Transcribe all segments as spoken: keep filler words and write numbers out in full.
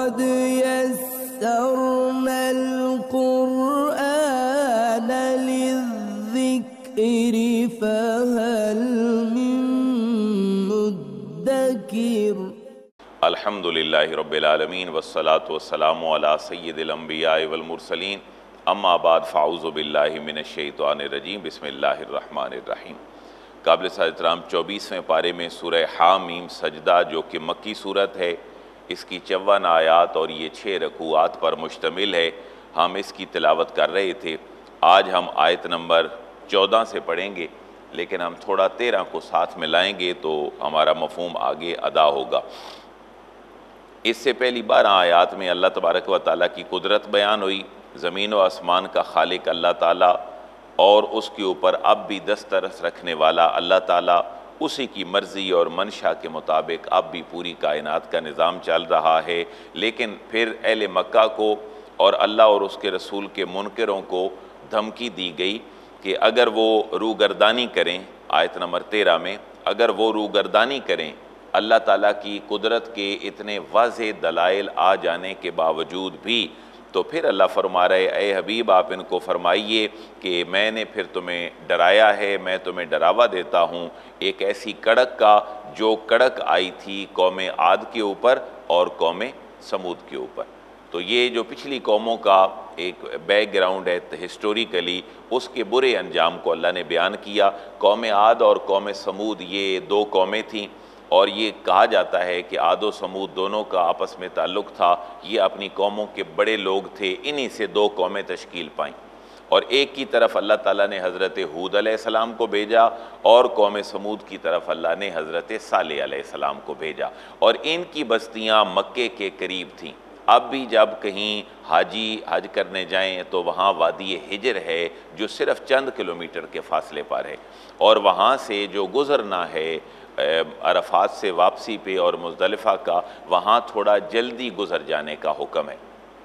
قد يسرنا القرآن للذكر فهل من मुद्दकिर। अल्हम्दुलिल्लाहि रब्बिल आलमीन वस्सलातु वस्सलामु अला सय्यिदिल अंबियाइ वल मुरसलीन अम्मा बाद फ़ाऊज़ु बिल्लाहि मिनश शैतानिर रजीम बिस्मिल्लाहिर रहमानिर रहीम। काबिल एहतराम चौबीसवें पारे में सूरह हामीम सजदा, जो कि मक्की सूरत है, इसकी चौवन आयात और ये छः रकूआत पर मुश्तमिल है। हम इसकी तिलावत कर रहे थे। आज हम आयत नंबर चौदह से पढ़ेंगे, लेकिन हम थोड़ा तेरह को साथ में लाएंगे तो हमारा मफ़हूम आगे अदा होगा। इससे पहली बारह आयात में अल्लाह तबारक व तआला की कुदरत बयान हुई। ज़मीन व आसमान का खालिक अल्लाह ताला और उसके ऊपर अब भी दस्तरस रखने वाला अल्लाह ताला, उसी की मर्ज़ी और मंशा के मुताबिक अब भी पूरी कायनात का निज़ाम चल रहा है। लेकिन फिर अहले मक्का को और अल्लाह और उसके रसूल के मुनकरों को धमकी दी गई कि अगर वो रूगर्दानी करें, आयत नंबर तेरह में, अगर वो रूगर्दानी करें अल्लाह ताला की कुदरत के इतने वाज़ेह दलाइल आ जाने के बावजूद भी, तो फिर अल्लाह फरमा रहे, ए हबीब आप इनको फरमाइए कि मैंने फिर तुम्हें डराया है, मैं तुम्हें डरावा देता हूँ एक ऐसी कड़क का जो कड़क आई थी कौम आद के ऊपर और कौम समूद के ऊपर। तो ये जो पिछली कौमों का एक बैकग्राउंड है हिस्टोरिकली, उसके बुरे अंजाम को अल्लाह ने बयान किया। कौम आद और कौम समूद ये दो कौमें थीं, और ये कहा जाता है कि आद और समूद दोनों का आपस में ताल्लुक़ था। ये अपनी कौमों के बड़े लोग थे, इन्हीं से दो कौमें तश्कील पाईं। और एक की तरफ अल्लाह ताला ने हज़रत हूद अलैहिस्सलाम को भेजा और कौम समूद की तरफ अल्लाह ने हज़रत सालेह अलैहिस्सलाम को भेजा, और इनकी बस्तियाँ मक्के के करीब थीं। अब भी जब कहीं हाजी हज करने जाएं तो वहाँ वादी हिजर है जो सिर्फ़ चंद किलोमीटर के फासले पर है, और वहाँ से जो गुज़रना है अरफात से वापसी पे और मुज़दलिफ़ा का, वहाँ थोड़ा जल्दी गुज़र जाने का हुक्म है।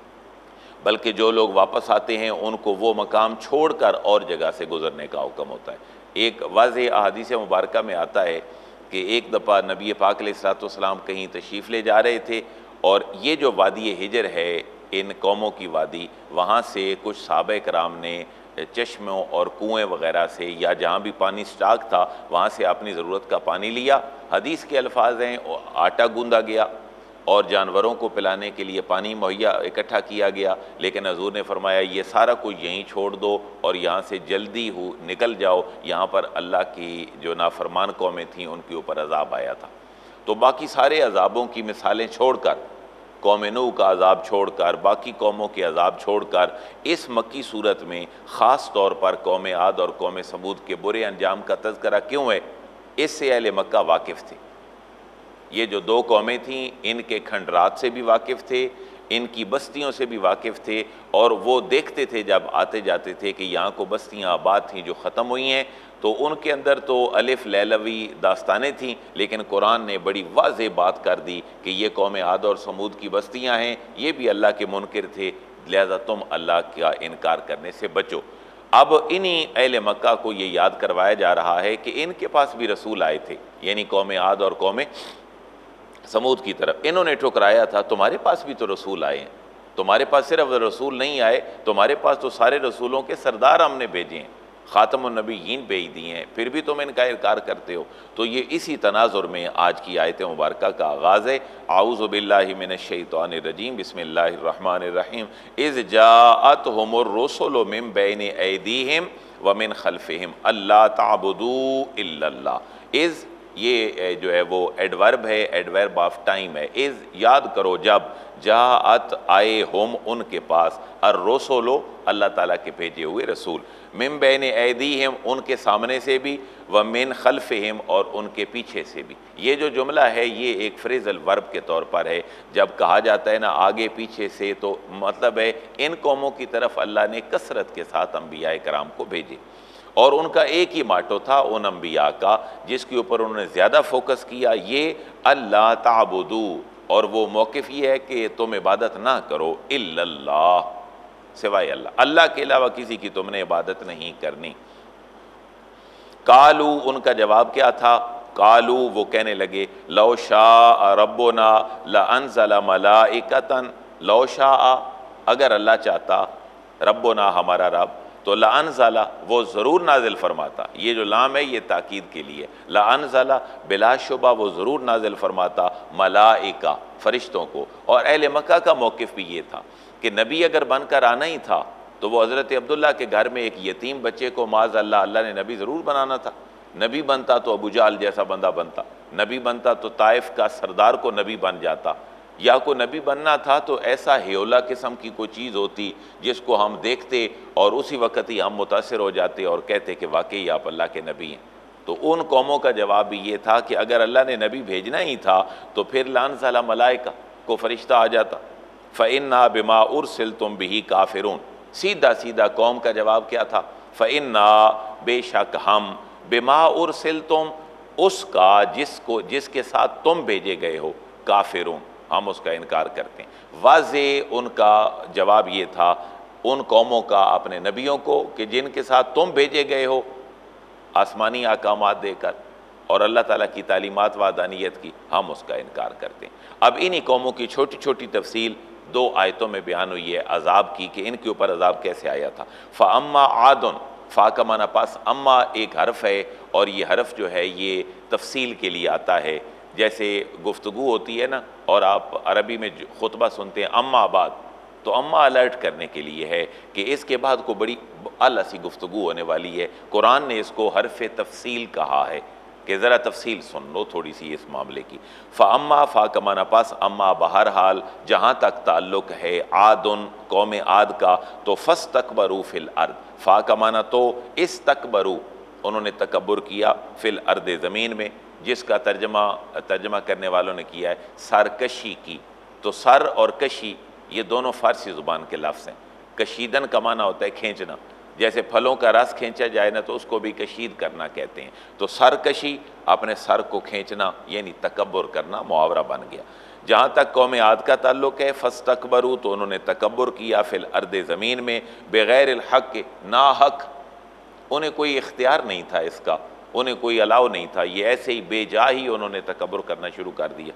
बल्कि जो लोग वापस आते हैं उनको वो मकाम छोड़कर और जगह से गुज़रने का हुक्म होता है। एक वाज़ेह अहादीस मुबारका में आता है कि एक दफ़ा नबी पाक अलैहिस्सलाम कहीं तशरीफ़ ले जा रहे थे, और ये जो वादी हिजर है, इन कौमों की वादी, वहाँ से कुछ सहाबा कराम ने चश्मों और कुएँ वग़ैरह से, या जहाँ भी पानी स्टॉक था वहाँ से अपनी ज़रूरत का पानी लिया। हदीस के अल्फाज हैं, आटा गूंदा गया और जानवरों को पिलाने के लिए पानी मुहैया इकट्ठा किया गया। लेकिन हजूर ने फरमाया ये सारा कुछ यहीं छोड़ दो और यहाँ से जल्दी हो निकल जाओ, यहाँ पर अल्लाह की जो नाफरमान कौमें थीं उनके ऊपर अजाब आया था। तो बाकी सारे अजाबों की मिसालें छोड़कर, कौम नूह का अजाब छोड़कर, बाकी कौमों के अजाब छोड़कर, इस मक्की सूरत में ख़ास तौर पर कौम आद और कौम समूद के बुरे अंजाम का तज़किरा क्यों है? इससे अहले मक्का वाकिफ़ थे। ये जो दो कौमें थीं, इनके खंडरात से भी वाकिफ़ थे, इनकी बस्तियों से भी वाकिफ़ थे, और वो देखते थे जब आते जाते थे कि यहाँ को बस्तियाँ आबाद थीं जो ख़त्म हुई हैं, तो उनके अंदर तो अलिफ लैलवी दास्तानें थीं, लेकिन कुरान ने बड़ी वाज़ेह बात कर दी कि ये कौम आद और समूद की बस्तियाँ हैं, ये भी अल्लाह के मुनकिर थे, लिहाजा तुम अल्लाह का इनकार करने से बचो। अब इन्हीं अहले मक्का को ये याद करवाया जा रहा है कि इनके पास भी रसूल आए थे, यानी कौम आद और कौम समूद की तरफ। इन्होंने ठुकराया था, तुम्हारे पास भी तो रसूल आए हैं, तुम्हारे पास सिर्फ रसूल नहीं आए, तुम्हारे पास तो सारे रसूलों के सरदार हमने भेजे हैं, ख़ातमुन नबिय्यीन भेज दिए हैं, फिर भी तुम इनका इनकार करते हो। तो ये इसी तनाजुर में आज की आयत मुबारका का आगाज़ है। आऊज़ु बिल्लाहि मिनश शैतानिर रजीम बिस्मिल्लाहिर रहमानिर रहीम। इज़ जाअतहुमुर रुसुलु मिन बैनि ऐदीहिम व मिन खल्फ़िहिम अल्ला ताबुदू इल्लल्लाह। इज़ ये जो है वो एडवर्ब है, एडवर्ब ऑफ टाइम है। इज़ याद करो जब, जाअत आए होम उनके पास, और रसूलो अल्लाह ताला के भेजे हुए रसूल, मिन बैन ऐदीहिम उनके सामने से भी, व मिन खल्फ़िहिम और उनके पीछे से भी। ये जो जुमला है ये एक फ्रेज़ल वर्ब के तौर पर है। जब कहा जाता है ना आगे पीछे से, तो मतलब है इन कौमों की तरफ अल्लाह ने कसरत के साथ अंबिया कराम को भेजे, और उनका एक ही माटो था उन अंबिया का जिसके ऊपर उन्होंने ज़्यादा फोकस किया, ये अल्लाह ताबुदू, और वो मौक़िफ़ ये है कि तुम इबादत ना करो इल्लल्लाह, सिवाय अल्लाह, अल्लाह के अलावा किसी की तुमने इबादत नहीं करनी। कालू उनका जवाब क्या था? कालू, वो कहने लगे, लौ शाअ रब्बुना लअनज़ला मलाइकतन, लौ शाअ, अगर अल्लाह चाहता, रब्बुना हमारा रब, तो लअनज़ला, वो ज़रूर नाजिल फरमाता। ये जो लाम है ये ताकीद के लिए, लअनज़ला बिलाशुबा वो ज़रूर नाजिल फरमाता मलाइका, फ़रिश्तों को। और अहले मक्का का मौक़िफ़ भी ये था कि नबी अगर बनकर आना ही था तो वो हज़रत अब्दुल्ला के घर में एक यतीम बच्चे को माज़ अल्लाह अल्लाह ने नबी ज़रूर बनाना था। नबी बनता तो अबू जहल जैसा बंदा बनता, नबी बनता तो ताइफ का सरदार को नबी बन जाता, या को नबी बनना था तो ऐसा हेयोला किस्म की कोई चीज़ होती जिसको हम देखते और उसी वक्त ही हम मुतासिर हो जाते और कहते कि वाकई आप अल्लाह के नबी हैं। तो उन कौमों का जवाब भी ये था कि अगर अल्लाह ने नबी भेजना ही था तो फिर लानज़ला मलाइका को फ़रिश्ता आ जाता। फ़इन्ना बिमा उरसिलतुम बिही काफ़िरून, सीधा सीधा कौम का जवाब क्या था? फ़इन्ना, बेशक हम, बिमा उरसिलतुम, उसका जिसको जिसके साथ तुम भेजे गए हो, काफ़िरून, हम उसका इनकार करते हैं। वाज़े उनका जवाब ये था उन कौमों का अपने नबियों को कि जिनके साथ तुम भेजे गए हो आसमानी अहकामात देकर और अल्लाह ताला की तालीमात वादानियत की, हम उसका इनकार करते हैं। अब इन्हीं कौमों की छोटी छोटी तफसील दो आयतों में बयान हुई है अजाब की कि इनके ऊपर अजाब कैसे आया था। फ़अम्मा आदुन, फ़ा का माना पास, अम्मा एक हरफ है और ये हरफ जो है ये तफसील के लिए आता है। जैसे गुफ्तगू होती है ना और आप अरबी में खुतबा सुनते हैं अम्मा बाद, तो अम्मा अलर्ट करने के लिए है कि इसके बाद को बड़ी आला सी गुफ्तगू होने वाली है। कुरान ने इसको हरफ तफसील कहा है कि ज़रा तफसील सुन लो थोड़ी सी इस मामले की। फ़अम्मा, फ़ा का माना पास, अम्मा बहरहाल जहाँ तक ताल्लुक़ है आदुन कौम आद का, तो फ़स्तकबरू फ़िल अर्द, फ़ा का माना तो, इस्तकबरू उन्होंने तकब्बुर किया, फ़िल अर्द ज़मीन में, जिसका तर्जमा तर्जमा करने वालों ने किया है सरकशी की। तो सर और कशी ये दोनों फ़ारसी ज़ुबान के लफ्ज़ हैं। कशीदन का माना होता है खींचना, जैसे फलों का रस खींचा जाए ना तो उसको भी कशीद करना कहते हैं। तो सरकशी, अपने सर को खींचना यानी तकब्बुर करना, मुहावरा बन गया। जहाँ तक कौम आद का ताल्लुक़ है, फ़स्तकबरू तो उन्होंने तकब्बुर किया, फ़िल अर्द ज़मीन में, बग़ैर हक़, ना हक़, उन्हें कोई इख्तियार नहीं था इसका, उन्हें कोई अलाव नहीं था, ये ऐसे ही बेजा ही उन्होंने तकब्बुर करना शुरू कर दिया।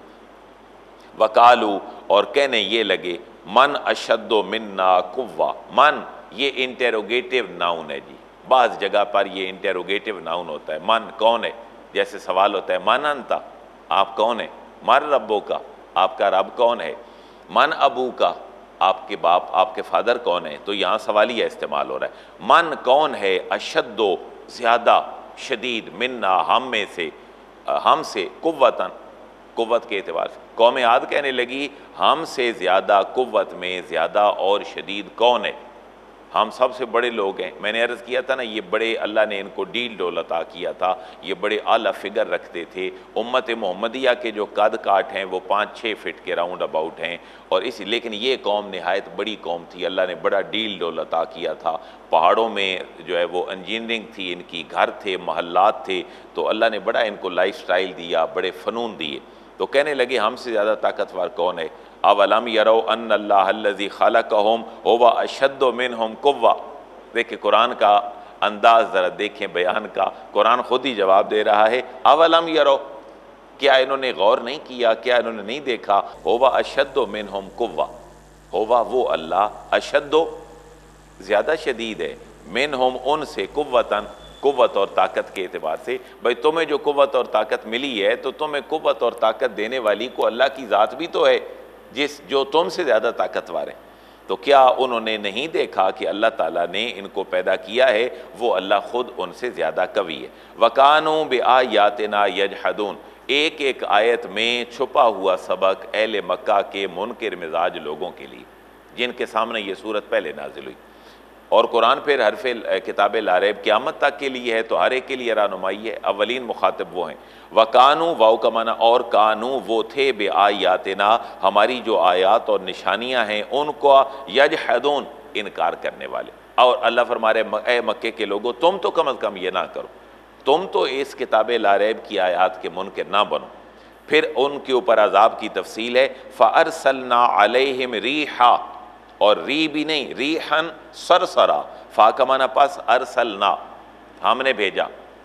वकालू, और कहने ये लगे, मन अशद्दो मिन्ना कुव्वा, मन ये इंटेरोगेटिव नाउन है जी, बाज़ जगह पर ये इंटेरोगेटिव नाउन होता है। मन कौन है, जैसे सवाल होता है मन अंता, आप कौन है, मर रब्बो का, आपका रब कौन है, मन अबू का, आपके बाप आपके फादर कौन है, तो यहाँ सवालिया इस्तेमाल हो रहा है। मन कौन है, अशद्दो ज़्यादा, शदीद, मिन्ना हम में से, हमसे, कुव्वतन कुव्वत के एतबार से। कौम आद कहने लगी हमसे ज़्यादा कुव्वत में ज़्यादा और शदीद कौन है, हम सबसे बड़े लोग हैं। मैंने अर्ज़ किया था ना ये बड़े, अल्लाह ने इनको डील डौलता किया था, ये बड़े आला फिगर रखते थे। उम्मत मोहम्मदिया के जो कद काट हैं वो पाँच छः फिट के राउंड अबाउट हैं, और इसी लेकिन ये कौम नहायत बड़ी कौम थी, अल्लाह ने बड़ा डील डौलता किया था। पहाड़ों में जो है वो इंजीनियरिंग थी इनकी, घर थे, महल्लात थे, तो अल्लाह ने बड़ा इनको लाइफ स्टाइल दिया, बड़े फ़नून दिए। तो कहने लगे हमसे ज़्यादा ताकतवर कौन है। अवलम यरो अन्नल्लाह अल्लज़ी खलक़हुम हुवा अशद्दु मिनहुम कुव्वा। देखिए कुरान का अंदाज़ ज़रा देखें बयान का, कुरान खुद ही जवाब दे रहा है। अवलम यरो, क्या इन्होंने गौर नहीं किया, क्या इन्होंने नहीं देखा, हुवा अशद्दु मिनहुम कुव्वा, हुवा वो अल्लाह, अशद्दु ज़्यादा शदीद है, मिनहुम उनसे, कुव्वतन कुव्वत और ताकत के एतबार से। भाई तुम्हें जो कुव्वत और ताकत मिली है तो तुम्हें कुव्वत और ताकत देने वाली को अल्लाह की ज़ात भी तो है जिस जो तुमसे ज़्यादा ताकतवर है। तो क्या उन्होंने नहीं देखा कि अल्लाह ताला ने इनको पैदा किया है, वो अल्लाह ख़ुद उनसे ज़्यादा कवी है। वकानू बिआयातिना यजहदून, एक एक आयत में छुपा हुआ सबक अहले मक्का के मुनकिर मिजाज लोगों के लिए जिनके सामने ये सूरत पहले नाजिल हुई। और कुरान फिर हरफ किताब लारैब क़यामत तक के लिए है, तो हर एक के लिए रहनुमाई है। अवलीन मुखातिब वो हैं। वकानू, वाव का माना और, कानू वो थे, बे आयातिना हमारी जो आयात और निशानियाँ हैं उनको, यजहदून इनकार करने वाले। और अल्लाह फरमा रहे ए मक्के के लोगों तुम तो कम अज़ कम ये ना करो, तुम तो इस किताब लारैब की आयात के मुनकिर ना बनो। फिर उनके ऊपर अजाब की तफसील है। फ़अरसलना अलैहिम रीहा, और री भी नहीं, रीहन सरसरा, फा का माना पास, अरसलना हमने भेजा,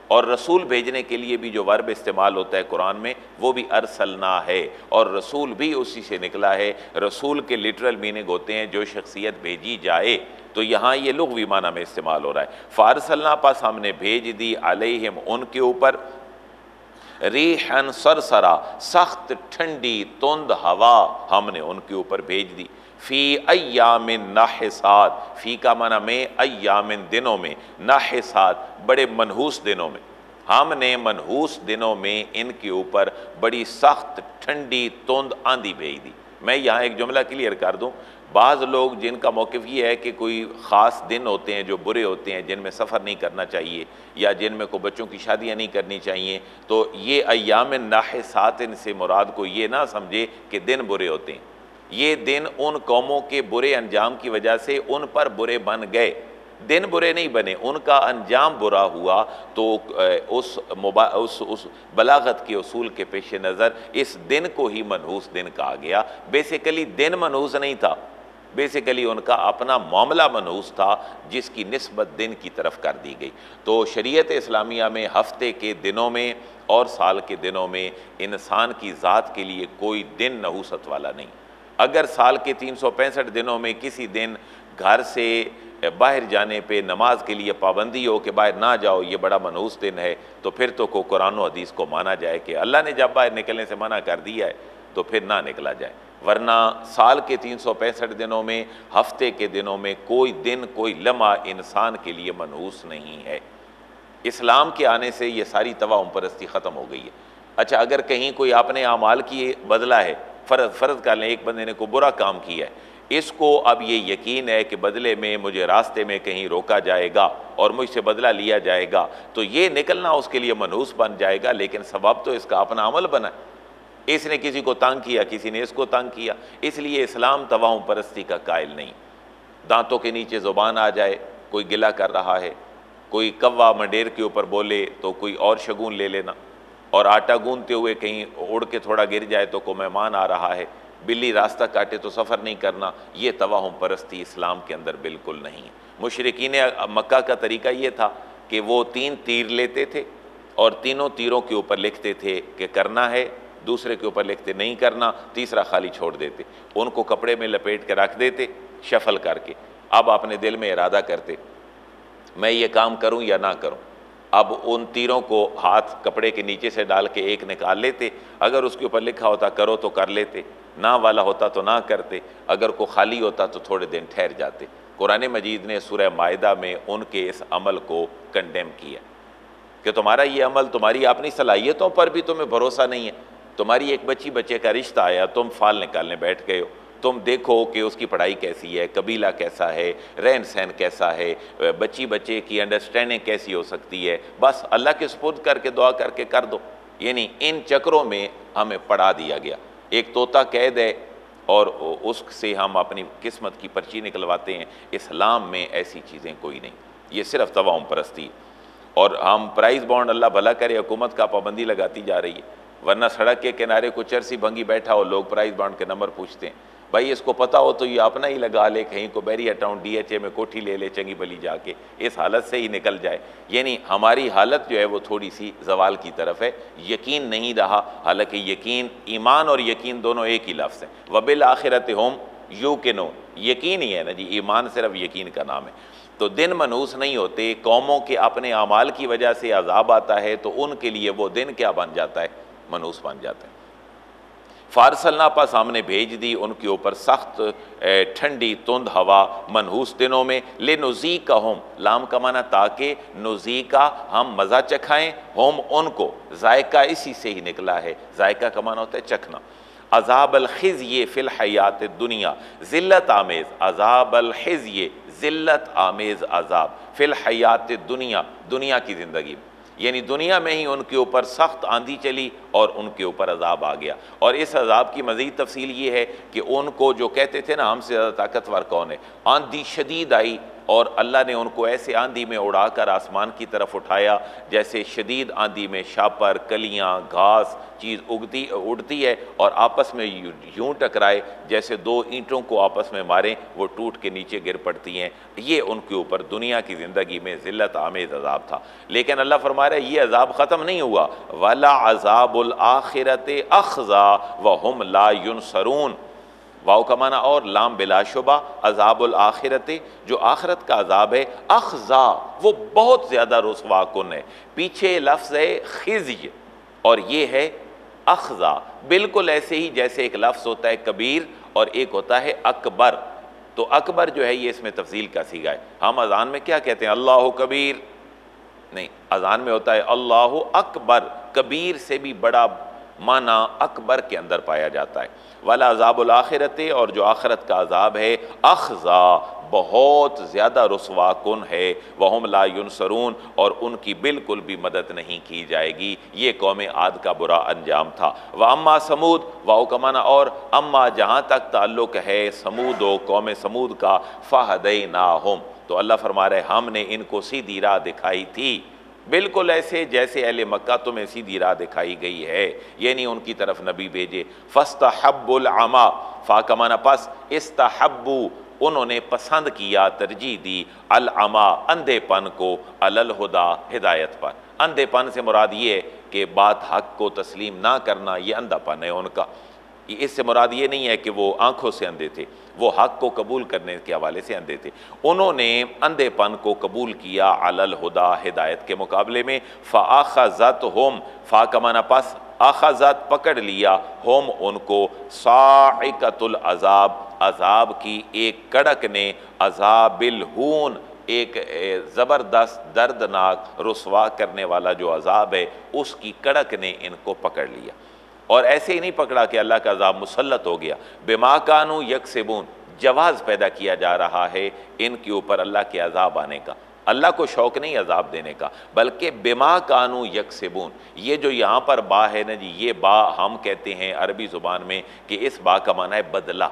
और रसूल भेजने के लिए भी जो वर्ब इस्तेमाल होता है कुरान में वो भी अरसलना है, और रसूल भी उसी से निकला है। रसूल के लिटरल मीनिंग होते हैं जो शख्सियत भेजी जाए, तो यहाँ ये लुग़वी माना में इस्तेमाल हो रहा है। फ़ारसलना पास हमने भेज दी, अलैहिम उनके ऊपर, रीहन सरसरा सख्त ठंडी तुंद हवा हमने उनके ऊपर भेज दी। फ़ी अय्यामिन नाहिसात, फ़ी का माना में, अय्यामिन दिनों में, नाहिसात बड़े मनहूस दिनों में, हमने मनहूस दिनों में इनके ऊपर बड़ी सख्त ठंडी तुंद आंधी भेज दी। मैं यहाँ एक जुमला क्लियर कर दूँ, बाज़ लोग जिनका मौक़िफ़ ये है कि कोई ख़ास दिन होते हैं जो बुरे होते हैं, जिनमें सफ़र नहीं करना चाहिए या जिनमें को बच्चों की शादियाँ नहीं करनी चाहिए, तो ये अय्यामिन नाहिसातिन से मुराद को ये ना समझे कि दिन बुरे होते हैं। ये दिन उन कौमों के बुरे अंजाम की वजह से उन पर बुरे बन गए, दिन बुरे नहीं बने, उनका अंजाम बुरा हुआ। तो उस मुबा उस उस बलागत के उसूल के पेश नज़र इस दिन को ही मनहूस दिन कहा गया। बेसिकली दिन मनहूस नहीं था, बेसिकली उनका अपना मामला मनहूस था जिसकी निस्बत दिन की तरफ कर दी गई। तो शरीयत इस्लामिया में हफ्ते के दिनों में और साल के दिनों में इंसान की ज़ात के लिए कोई दिन नहूसत वाला नहीं। अगर साल के तीन सौ पैंसठ दिनों में किसी दिन घर से बाहर जाने पे नमाज के लिए पाबंदी हो कि बाहर ना जाओ, ये बड़ा मनहूस दिन है, तो फिर तो को कुरान और हदीस को माना जाए कि अल्लाह ने जब बाहर निकलने से मना कर दिया है तो फिर ना निकला जाए। वरना साल के तीन सौ पैंसठ दिनों में, हफ्ते के दिनों में कोई दिन कोई लम्हा इंसान के लिए मनहूस नहीं है। इस्लाम के आने से ये सारी तवाहुम परस्ती ख़त्म हो गई है। अच्छा, अगर कहीं कोई आपने आमाल की बदला है, फ़र्ज फ़र्ज कर लें एक बंदे ने को बुरा काम किया है, इसको अब ये यकीन है कि बदले में मुझे रास्ते में कहीं रोका जाएगा और मुझसे बदला लिया जाएगा, तो ये निकलना उसके लिए मनहूस बन जाएगा, लेकिन सबब तो इसका अपना अमल बना। इसने किसी को तंग किया, किसी ने इसको तंग किया, इसलिए इस्लाम तवाहुम परस्ती का कायल नहीं। दांतों के नीचे ज़ुबान आ जाए, कोई गिला कर रहा है, कोई कव्वा मंडेर के ऊपर बोले तो कोई और शगुन ले लेना, और आटा गूंदते हुए कहीं उड़ के थोड़ा गिर जाए तो कोई मेहमान आ रहा है, बिल्ली रास्ता काटे तो सफ़र नहीं करना, ये तवाहुम परस्ती इस्लाम के अंदर बिल्कुल नहीं है। मुशरिकीन मक्का का तरीका ये था कि वो तीन तीर लेते थे और तीनों तीरों के ऊपर लिखते थे कि करना है, दूसरे के ऊपर लिखते नहीं करना, तीसरा खाली छोड़ देते, उनको कपड़े में लपेट के रख देते शफल करके। अब अपने दिल में इरादा करते मैं ये काम करूं या ना करूं। अब उन तीरों को हाथ कपड़े के नीचे से डाल के एक निकाल लेते, अगर उसके ऊपर लिखा होता करो तो कर लेते, ना वाला होता तो ना करते, अगर को खाली होता तो थोड़े दिन ठहर जाते। कुरान मजीद ने सूरह माइदा में उनके इस अमल को कंडेम किया कि तुम्हारा ये अमल, तुम्हारी अपनी सलाहियतों पर भी तुम्हें भरोसा नहीं है। तुम्हारी एक बच्ची बच्चे का रिश्ता आया, तुम फाल निकालने बैठ गए हो, तुम देखो कि उसकी पढ़ाई कैसी है, कबीला कैसा है, रहन सहन कैसा है, बच्ची बच्चे की अंडरस्टैंडिंग कैसी हो सकती है, बस अल्लाह के सुपुर्द करके दुआ करके कर दो। यानी इन चक्रों में हमें पढ़ा दिया गया। एक तोता कैद है और उससे हम अपनी किस्मत की पर्ची निकलवाते हैं। इस्लाम में ऐसी चीज़ें कोई नहीं, ये सिर्फ तवाहुम परस्ती। और हम प्राइस बॉन्ड, अल्लाह भला करे, हुकूमत का पाबंदी लगाती जा रही है, वरना सड़क के किनारे को चरसी भंगी बैठा हो, लोग प्राइस बॉन्ड के नंबर पूछते हैं। भाई इसको पता हो तो ये अपना ही लगा ले, कहीं को Bairiya town D H A में कोठी ले ले चंगी भली जाके, इस हालत से ही निकल जाए। यानी हमारी हालत जो है वो थोड़ी सी जवाल की तरफ है, यकीन नहीं रहा। हालांकि यकीन, ईमान और यकीन दोनों एक ही लफ्ज़ हैं। वबिल आखिरत हम यूकिनून, यकीन ही है ना जी, ईमान सिर्फ यकीन का नाम है। तो दिन मनहूस नहीं होते, कौमों के अपने अमाल की वजह से अजाब आता है तो उनके लिए वो दिन क्या बन जाता है, मनहूस बन जाता है। फारसलना पास हमने भेज दी उनके ऊपर सख्त ठंडी तुंद हवा मनहूस दिनों में, ले नुज़ी का हम, लाम का माना ताकि, नुज़ी का हम मज़ा चखाएं, हम उनको, जायका इसी से ही निकला है, जायका का माना होता है चखना। अज़ाब अल खिज़्य फ़िल हयात दुनिया, ज़िल्लत आमेज़, अज़ाब अल खिज़्य ज़िल्लत आमेज़ अज़ाब, फ़िल हयात दुनिया, दुनिया की ज़िंदगी में, यानी दुनिया में ही उनके ऊपर सख्त आंधी चली और उनके ऊपर अजाब आ गया। और इस अजाब की मज़ीद तफसील ये है कि उनको जो कहते थे ना हमसे ज़्यादा ताकतवर कौन है, आंधी शदीद आई और अल्लाह ने उनको ऐसे आंधी में उड़ाकर आसमान की तरफ उठाया जैसे शदीद आंधी में शापर, कलियाँ, घास चीज़ उगती उड़ती है और आपस में यूं टकराए जैसे दो ईंटों को आपस में मारें वो टूट के नीचे गिर पड़ती हैं। ये उनके ऊपर दुनिया की ज़िंदगी में ज़िल्लत आमेज़ अज़ाब था। लेकिन अल्लाह फरमा रहा है ये अज़ाब ख़त्म नहीं हुआ, वला अज़ाबुल आखिरते अख़ज़ा व हुम ला युनसरून। वाव का माना और लाम बिलाशुबा अज़ाबुल आखिरते, जो आखिरत का अज़ाब है, अख़ज़ा वो बहुत ज़्यादा रुसवा कुन है। पीछे लफ्ज़ है खिज़्य और ये है अख़ज़ा, बिल्कुल ऐसे ही जैसे एक लफ्ज़ होता है कबीर और एक होता है अकबर। तो अकबर जो है ये इसमें तफसील का सीगा है। हम अज़ान में क्या कहते हैं, अल्लाह कबीर नहीं, अज़ान में होता है अल्लाह अकबर। कबीर से भी बड़ा माना अकबर के अंदर पाया जाता है। वाला अज़ाबुल आखिरते, और जो आखिरत का अज़ाब है, अख़ज़ा बहुत ज़्यादा रुसवा कुन है, वहुम ला युनसरून, और उनकी बिल्कुल भी मदद नहीं की जाएगी। ये कौम आद का बुरा अंजाम था। व अम्मा समूद, वाओ का माना और, अम्मा जहाँ तक ताल्लुक़ है समूद व कौम समूद का, फ़हदैनाहुम, तो अल्लाह फरमा रहे हमने इनको सीधी राह दिखाई थी, बिल्कुल ऐसे जैसे अहले मक्का तुम्हें सीधी राह दिखाई गई है, ये नहीं उनकी तरफ नबी भेजे। फस्तहब्बुल अमा, फा का माना पस, इस्तहब्बु उन्होंने पसंद किया, तरजीह दी, अल अमा अंधेपन को, अलल हुदा हिदायत पर। अंधेपन से मुराद ये है कि बात हक को तस्लीम ना करना, ये अंधापन है उनका। इससे मुराद ये नहीं है कि वो आंखों से अंधे थे, वो हक को कबूल करने के हवाले से अंधे थे। उन्होंने अंधेपन को कबूल किया अलल हुदा हिदायत के मुकाबले में। फ़ाख़ज़त होम, फ़ा का माना पस, आख़ज़त पकड़ लिया, होम उनको, साइक़तुल अज़ाब अज़ाब की एक कड़क ने, अज़ाबिल हून एक ज़बरदस्त दर्दनाक रुसवा करने वाला जो अज़ाब है उसकी कड़क ने इनको पकड़ लिया। और ऐसे ही नहीं पकड़ा कि अल्लाह का अज़ाब मुसल्लत हो गया, बिमा कानू यकसिबून, जवाज़ पैदा किया जा रहा है इनके ऊपर अल्लाह के अज़ाब आने का। अल्लाह को शौक़ नहीं अज़ाब देने का, बल्कि बिमा कानू यकसिबून। ये जो यहाँ पर बा है ना जी, ये बा हम कहते हैं अरबी ज़ुबान में कि इस बा का माना है बदला,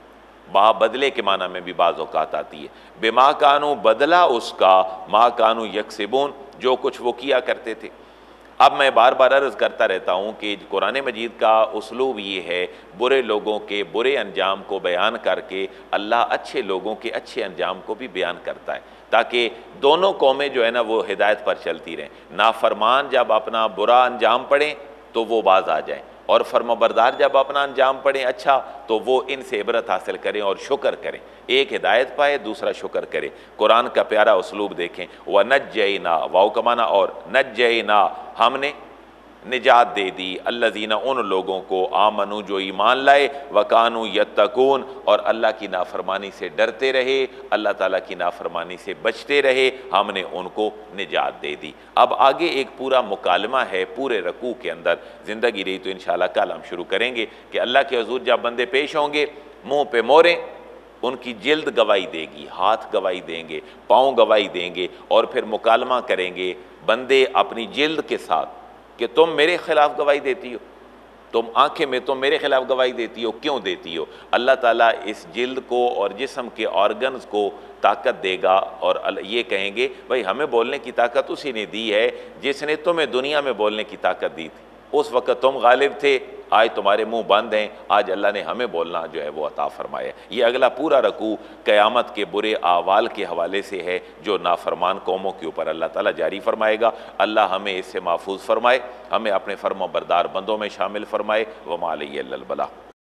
बा बदले के माना में भी बाज़ औक़ात आती है। बिमा कानू बदला उसका, मा कानू यकसिबून जो कुछ वो किया करते थे। अब मैं बार बार अर्ज़ करता रहता हूँ कि कुरान मजीद का उसलूब ये है, बुरे लोगों के बुरे अंजाम को बयान करके अल्लाह अच्छे लोगों के अच्छे अंजाम को भी बयान करता है, ताकि दोनों कौमें जो है ना वो हिदायत पर चलती रहें। नाफरमान जब अपना बुरा अंजाम पड़ें तो वो बाज आ जाएं, और फर्माबरदार जब अपना अंजाम पड़ें अच्छा तो वो इनसे इबरत हासिल करें और शुक्र करें। एक हिदायत पाए, दूसरा शुक्र करे। कुरान का प्यारा उसलूब देखें, व नज्जैना, वाओ का माना और, नज्जैना हमने निजात दे दी, अल्लज़ीना उन लोगों को, आमनु जो ईमान लाए, वकानू यत्तकून और अल्लाह की नाफरमानी से डरते रहे, अल्लाह ताला की नाफरमानी से बचते रहे, हमने उनको निजात दे दी। अब आगे एक पूरा मुकालमा है पूरे रकू के अंदर, ज़िंदगी रही तो इंशाअल्लाह कल हम शुरू करेंगे कि अल्लाह के हुज़ूर जब बंदे पेश होंगे, मुँह पे मोरें, उनकी जिल्द गवाही देगी, हाथ गवाही देंगे, पाँव गवाही देंगे, और फिर मुकालमा करेंगे बंदे अपनी जिल्द के साथ कि तुम मेरे खिलाफ गवाही देती हो, तुम आंखें में तुम मेरे खिलाफ गवाही देती हो, क्यों देती हो? अल्लाह ताला इस जिल्द को और जिस्म के ऑर्गन्स को ताकत देगा और ये कहेंगे भाई हमें बोलने की ताकत उसी ने दी है जिसने तुम्हें दुनिया में बोलने की ताकत दी थी। उस वक़्त तुम गालिब थे, आज तुम्हारे मुंह बंद हैं, आज अल्लाह ने हमें बोलना जो है वो अता फरमाया। ये अगला पूरा रकू क़यामत के बुरे आवाल के हवाले से है जो नाफरमान कौमों के ऊपर अल्लाह ताला जारी फरमाएगा। अल्लाह हमें इससे महफूज फरमाए, हमें अपने फर्मा बरदार बंदों में शामिल फरमाए। वमा अलैहि इल्लल बलाग।